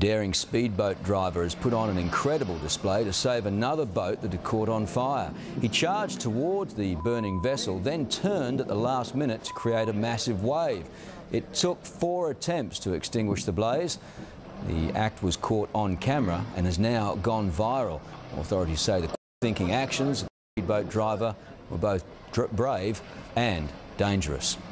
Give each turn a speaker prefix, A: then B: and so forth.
A: Daring speedboat driver has put on an incredible display to save another boat that had caught on fire. He charged towards the burning vessel, then turned at the last minute to create a massive wave. It took 4 attempts to extinguish the blaze. The act was caught on camera and has now gone viral. Authorities say the quick-thinking actions of the speedboat driver were both brave and dangerous.